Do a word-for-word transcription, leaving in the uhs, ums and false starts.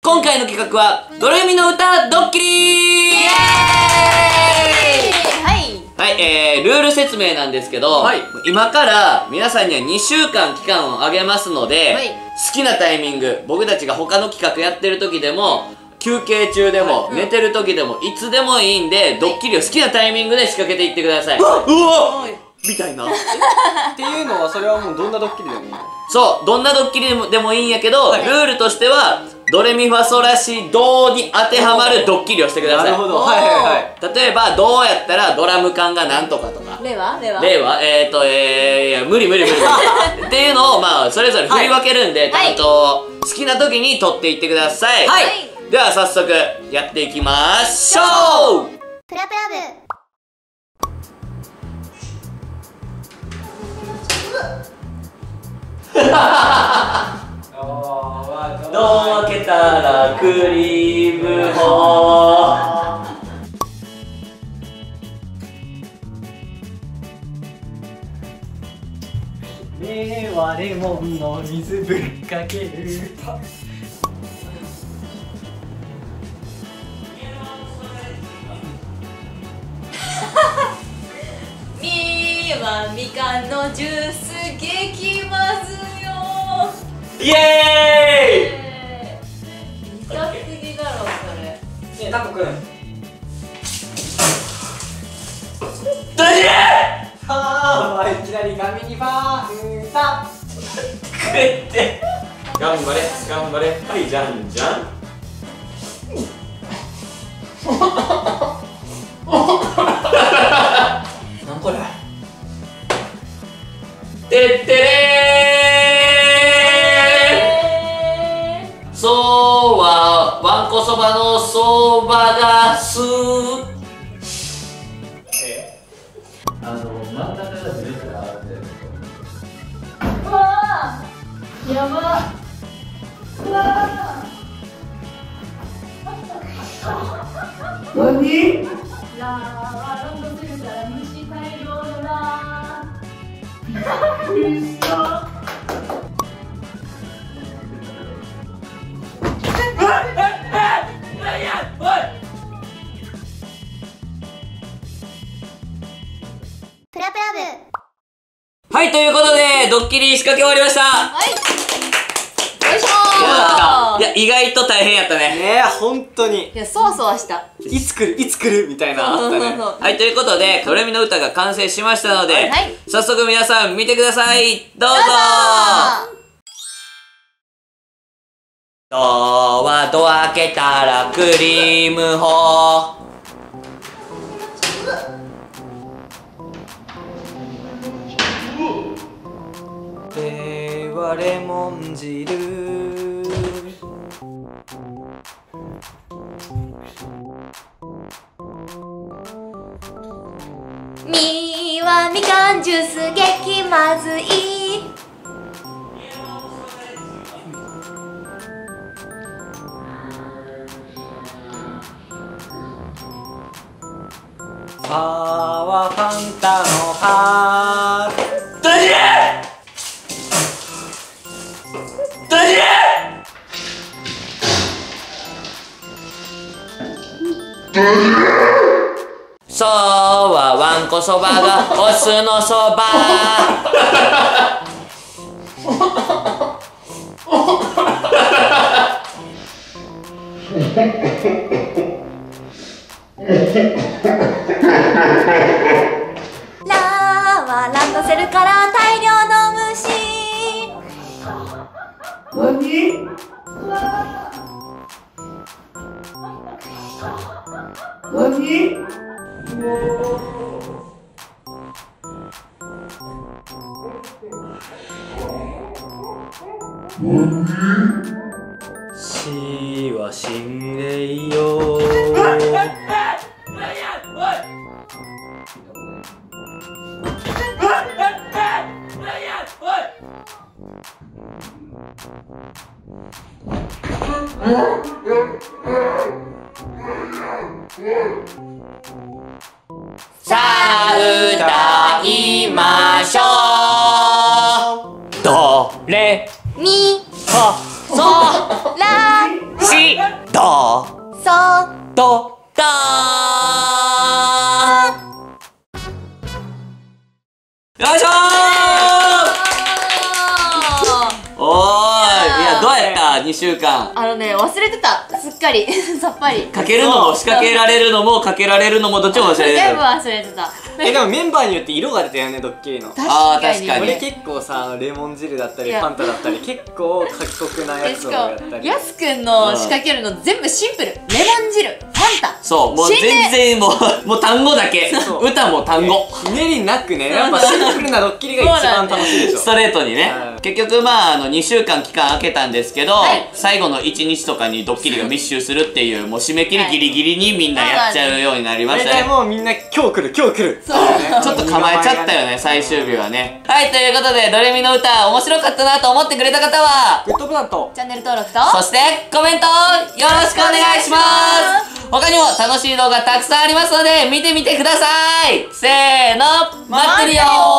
今回の企画はドレミの歌ドッキリー。イエーイ。はいはい、えー、ルール説明なんですけど、はい、今から皆さんにはにしゅうかん期間をあげますので、はい、好きなタイミング、僕たちが他の企画やってる時でも休憩中でも、はい、寝てる時でもいつでもいいんで、はい、ドッキリを好きなタイミングで仕掛けていってください。うわっ、うわっみたいなっていうのは、それはもうどんなドッキリでもいいの？ そう、どんなドッキリでも、でもいいんやけど、はい、ルールとしてはドレミファソラシドに当てはまるドッキリをしてください。 なるほど。はいはいはい。 例えばどうやったらドラム缶がなんとかとか、 例は例は例はえーとえーいや無理無理無理無理っていうのをまあそれぞれ振り分けるんで、ちゃんと好きな時に取っていってください。はい、では早速やっていきましょう。プラプラ部ドア開けたらクリームホー。 目はレモンの水ぶっかける。 みはみかんのジュース激まずよ。 イエーイ。苦すぎだろそれ。 ねえタコくん。 大事。 はあ、いきなり画面にバーンさ。 食って。頑張れ頑張れ。はいじゃんじゃん。なんこれ。てってれー。そうはわんこそばのそばがす。え？あの真ん中がずれてるあって。 うわー、やば。うわー。 何？ ラーはロンドするから虫大量のラー。 はい、ということでドッキリ仕掛け終わりました。 はい、よいしょー。 いや、意外と大変やったね。 ねえ、本当に。 いや、そわそわした。 いつ来るいつ来るみたいなあったね。 はい、ということでドレミの歌が完成しましたので、はい、早速皆さん見てください。どうぞ。ドはド開けたらクリームホー。 ではレモン汁。 みはみかんジュース激まずい。 ファはファンタのファ。 大事大事。そうはわんこそばがお酢のそば。 ラーはランドセルから大量の虫。 何？何？死は死んでいいよ。さあ歌いましょう。ドレミファソラしどさどだーよいしょー。おーい、いやどうやったにしゅうかん。 あのね、忘れてた、すっかりさっぱり。 かけるのも仕掛けられるのもかけられるのもどっちも忘れて全部た。 忘れてた。 え、でもメンバーによって色が出たよね、ドッキリの。 確あーかに。 確かに俺結構さ、レモン汁だったりいやファンタだったり結構過酷なやえ、 つしかも、 をやったり。 やすくんの仕掛けるの全部シンプル。レモン汁、ファンタ。 そう、もう全然もう、もう単語だけ。 そう歌も単語。 ひねりなくね、やっぱシンプルなドッキリが一番楽しいでしょ。 ストレートにねうん。 結局まあ、あの、にしゅうかん期間空けたんですけど、 はい最後のいちにちとかにドッキリが密集するっていう、もう締め切りギリギリにみんなやっちゃうようになりま大したね。 体もうみんな今日来る今日来る。 そうちょっと構えちゃったよね、最終日はね。はい、ということで、ドレミの歌面白かったなと思ってくれた方は、 グッドボタンとチャンネル登録と、 そしてコメントよろしくお願いします他にも楽しい動画たくさんありますので見てみてくださいせーの待ってるよー